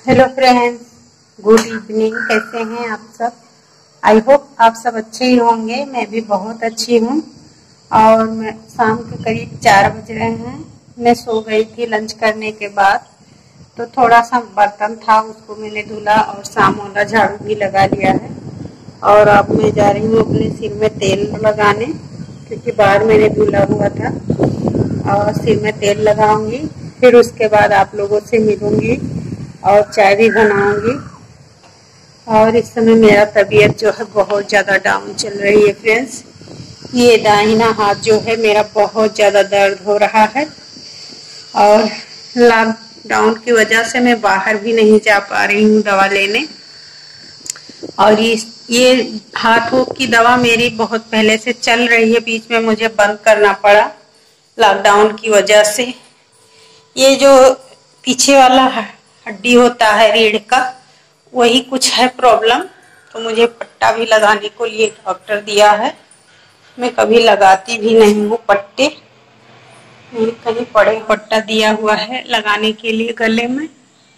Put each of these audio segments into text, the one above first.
Hello friends, good evening. कैसे हैं आप सब? आई होप आप सब अच्छे ही होंगे। मैं भी बहुत अच्छी हूँ। और मैं शाम के करीब 4 बज रहे हैं। मैं सो गई थी लंच करने के बाद, तो थोड़ा सा बर्तन था उसको मैंने धुला और शाम वाला झाड़ू भी लगा लिया है। और अब मैं जा रही हूँ अपने सिर में तेल लगाने, क्योंकि बाहर मैंने धुला हुआ था। और सिर में तेल लगाऊंगी, फिर उसके बाद आप लोगों से मिलूंगी और चाय भी बनाऊंगी। और इस समय मेरा तबीयत जो है बहुत ज़्यादा डाउन चल रही है फ्रेंड्स। ये दाहिना हाथ जो है मेरा बहुत ज़्यादा दर्द हो रहा है। और लॉकडाउन की वजह से मैं बाहर भी नहीं जा पा रही हूँ दवा लेने। और ये हाथों की दवा मेरी बहुत पहले से चल रही है, बीच में मुझे बंद करना पड़ा लॉकडाउन की वजह से। ये जो पीछे वाला हड्डी होता है रीढ़ का, वही कुछ है प्रॉब्लम। तो मुझे पट्टा भी लगाने को लिए डॉक्टर दिया है। मैं कभी लगाती भी नहीं हूँ पट्टे, मेरे कहीं पड़े पट्टा दिया हुआ है लगाने के लिए गले में।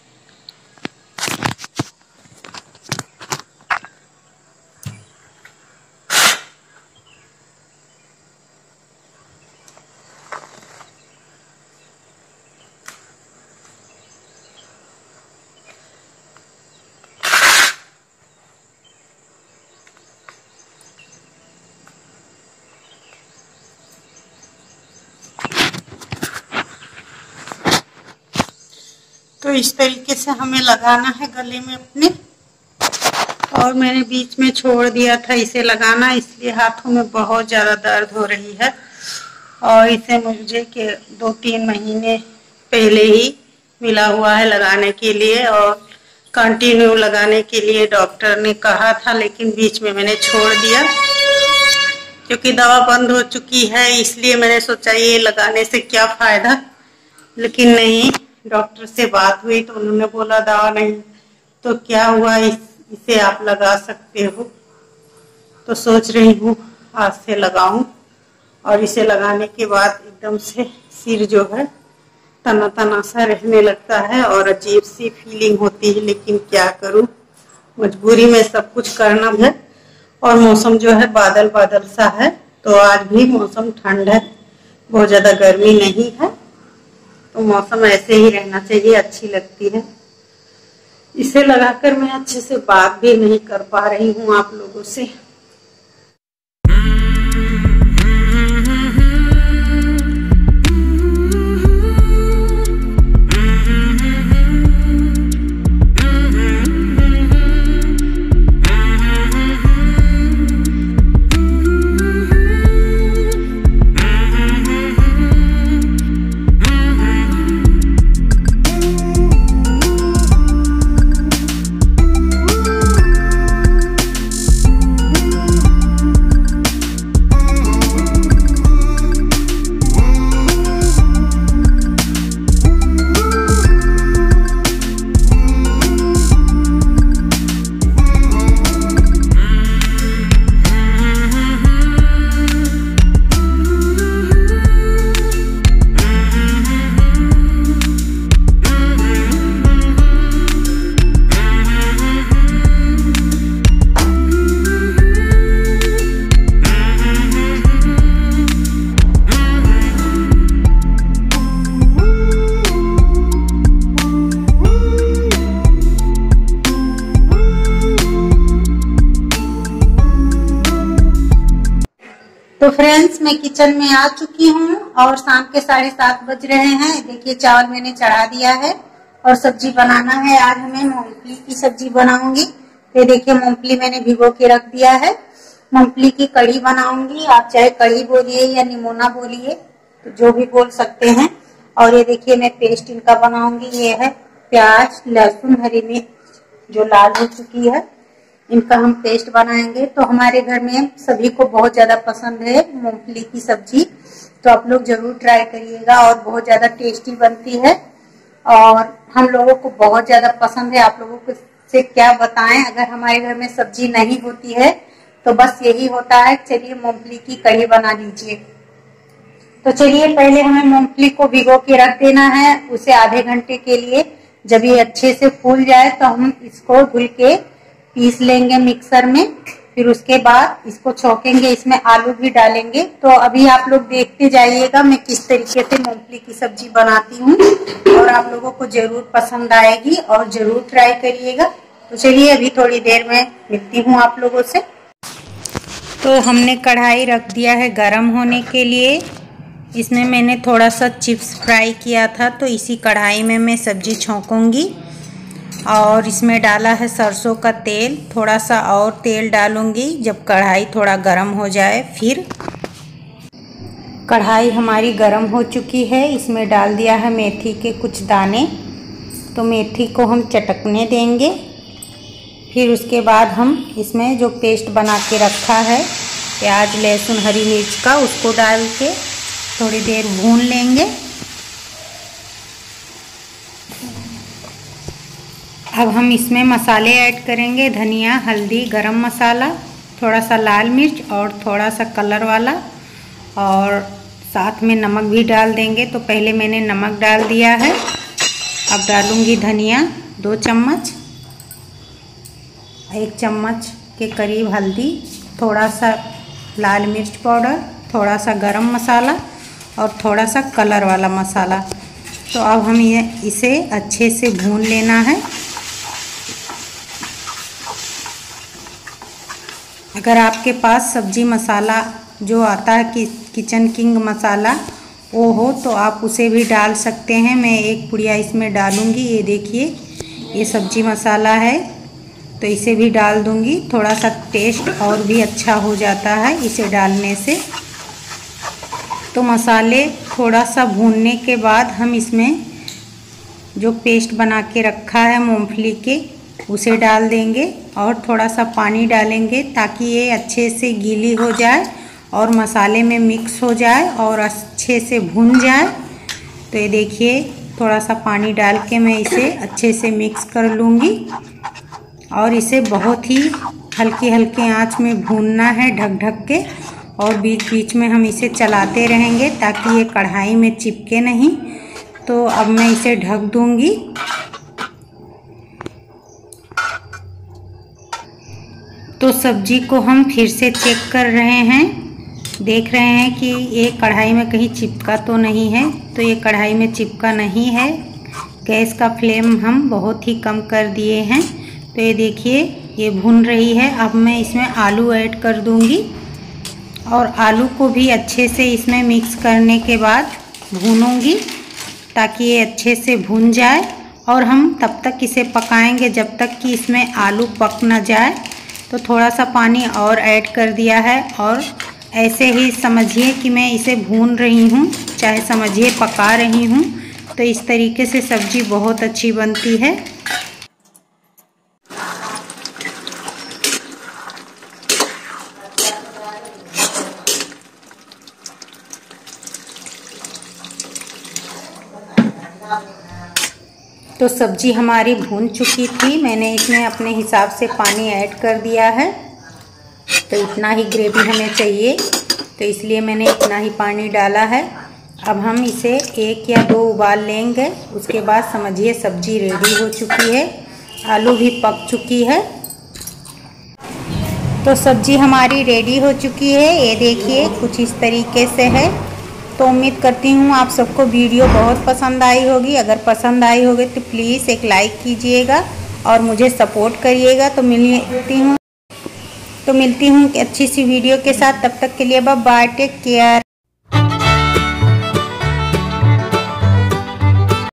तो इस तरीके से हमें लगाना है गले में अपने। और मैंने बीच में छोड़ दिया था इसे लगाना, इसलिए हाथों में बहुत ज़्यादा दर्द हो रही है। और इसे मुझे के 2-3 महीने पहले ही मिला हुआ है लगाने के लिए, और कंटिन्यू लगाने के लिए डॉक्टर ने कहा था, लेकिन बीच में मैंने छोड़ दिया क्योंकि दवा बंद हो चुकी है। इसलिए मैंने सोचा ये लगाने से क्या फ़ायदा, लेकिन नहीं। डॉक्टर से बात हुई तो उन्होंने बोला दवा नहीं तो क्या हुआ, इसे आप लगा सकते हो। तो सोच रही हूँ आज से लगाऊं। और इसे लगाने के बाद एकदम से सिर जो है तना तना सा रहने लगता है और अजीब सी फीलिंग होती है, लेकिन क्या करूं, मजबूरी में सब कुछ करना है। और मौसम जो है बादल बादल सा है, तो आज भी मौसम ठंड है, बहुत ज़्यादा गर्मी नहीं है। तो मौसम ऐसे ही रहना चाहिए, अच्छी लगती है। इसे लगाकर मैं अच्छे से बात भी नहीं कर पा रही हूँ आप लोगों से। तो फ्रेंड्स, मैं किचन में आ चुकी हूँ और शाम के 7:30 बज रहे हैं। देखिए चावल मैंने चढ़ा दिया है और सब्जी बनाना है। आज हमें मूंगफली की सब्जी बनाऊंगी। तो देखिए मूंगफली मैंने भिगो के रख दिया है। मूंगफली की कढ़ी बनाऊंगी, आप चाहे कढ़ी बोलिए या निमोना बोलिए, तो जो भी बोल सकते हैं। और ये देखिए मैं पेस्ट इनका बनाऊंगी। ये है प्याज, लहसुन, हरी मिर्च जो लाल हो चुकी है, इनका हम पेस्ट बनाएंगे। तो हमारे घर में सभी को बहुत ज्यादा पसंद है मूंगफली की सब्जी, तो आप लोग जरूर ट्राई करिएगा और बहुत ज्यादा टेस्टी बनती है और हम लोगों को बहुत ज्यादा पसंद है। आप लोगों को से क्या बताएं, अगर हमारे घर में सब्जी नहीं होती है तो बस यही होता है, चलिए मूंगफली की कढ़ी बना लीजिए। तो चलिए पहले हमें मूंगफली को भिगो के रख देना है, उसे आधे घंटे के लिए जब ये अच्छे से फूल जाए तो हम इसको धुल के पीस लेंगे मिक्सर में। फिर उसके बाद इसको छौंकेंगे, इसमें आलू भी डालेंगे। तो अभी आप लोग देखते जाइएगा मैं किस तरीके से मूंगफली की सब्जी बनाती हूँ, और आप लोगों को जरूर पसंद आएगी और जरूर ट्राई करिएगा। तो चलिए अभी थोड़ी देर में मिलती हूँ आप लोगों से। तो हमने कढ़ाई रख दिया है गरम होने के लिए। इसमें मैंने थोड़ा सा चिप्स फ्राई किया था, तो इसी कढ़ाई में मैं सब्जी छौंकूंगी। और इसमें डाला है सरसों का तेल, थोड़ा सा और तेल डालूंगी जब कढ़ाई थोड़ा गरम हो जाए। फिर कढ़ाई हमारी गरम हो चुकी है, इसमें डाल दिया है मेथी के कुछ दाने। तो मेथी को हम चटकने देंगे। फिर उसके बाद हम इसमें जो पेस्ट बना के रखा है प्याज लहसुन हरी मिर्च का, उसको डाल के थोड़ी देर भून लेंगे। अब हम इसमें मसाले ऐड करेंगे, धनिया हल्दी गरम मसाला, थोड़ा सा लाल मिर्च और थोड़ा सा कलर वाला, और साथ में नमक भी डाल देंगे। तो पहले मैंने नमक डाल दिया है। अब डालूंगी धनिया 2 चम्मच, 1 चम्मच के करीब हल्दी, थोड़ा सा लाल मिर्च पाउडर, थोड़ा सा गरम मसाला और थोड़ा सा कलर वाला मसाला। तो अब हम इसे अच्छे से भून लेना है। अगर आपके पास सब्जी मसाला जो आता है कि किचन किंग मसाला वो हो तो आप उसे भी डाल सकते हैं। मैं एक पुड़िया इसमें डालूंगी। ये देखिए ये सब्जी मसाला है, तो इसे भी डाल दूंगी। थोड़ा सा टेस्ट और भी अच्छा हो जाता है इसे डालने से। तो मसाले थोड़ा सा भूनने के बाद हम इसमें जो पेस्ट बना के रखा है मूंगफली के उसे डाल देंगे और थोड़ा सा पानी डालेंगे ताकि ये अच्छे से गीली हो जाए और मसाले में मिक्स हो जाए और अच्छे से भून जाए। तो ये देखिए थोड़ा सा पानी डाल के मैं इसे अच्छे से मिक्स कर लूँगी और इसे बहुत ही हल्की हल्की आंच में भूनना है ढक ढक के, और बीच बीच में हम इसे चलाते रहेंगे ताकि ये कढ़ाई में चिपके नहीं। तो अब मैं इसे ढक दूँगी। तो सब्जी को हम फिर से चेक कर रहे हैं, देख रहे हैं कि ये कढ़ाई में कहीं चिपका तो नहीं है। तो ये कढ़ाई में चिपका नहीं है। गैस का फ्लेम हम बहुत ही कम कर दिए हैं। तो ये देखिए ये भून रही है। अब मैं इसमें आलू ऐड कर दूंगी और आलू को भी अच्छे से इसमें मिक्स करने के बाद भूनूंगी ताकि ये अच्छे से भून जाए। और हम तब तक इसे पकाएंगे जब तक कि इसमें आलू पक ना जाए। तो थोड़ा सा पानी और ऐड कर दिया है और ऐसे ही समझिए कि मैं इसे भून रही हूँ, चाहे समझिए पका रही हूँ। तो इस तरीके से सब्जी बहुत अच्छी बनती है। तो सब्जी हमारी भून चुकी थी, मैंने इसमें अपने हिसाब से पानी ऐड कर दिया है। तो इतना ही ग्रेवी हमें चाहिए, तो इसलिए मैंने इतना ही पानी डाला है। अब हम इसे 1 या 2 उबाल लेंगे, उसके बाद समझिए सब्जी रेडी हो चुकी है, आलू भी पक चुकी है। तो सब्जी हमारी रेडी हो चुकी है, ये देखिए कुछ इस तरीके से है। तो उम्मीद करती हूँ आप सबको वीडियो बहुत पसंद आई होगी। अगर पसंद आई होगी तो प्लीज़ एक लाइक कीजिएगा और मुझे सपोर्ट करिएगा। तो मिलती हूँ अच्छी सी वीडियो के साथ। तब तक के लिए बाय बाय, टेक केयर।